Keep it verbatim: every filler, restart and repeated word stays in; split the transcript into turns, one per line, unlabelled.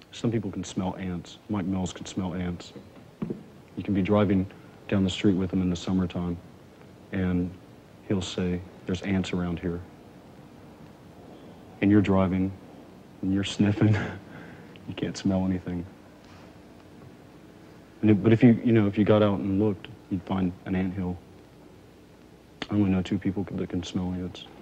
Some people can smell ants. Mike Mills can smell ants. You can be driving down the street with him in the summertime, and he'll say, there's ants around here. And you're driving, and you're sniffing. You can't smell anything. And it, but if you, you know, if you got out and looked, you'd find an anthill. I only know two people that can smell ants.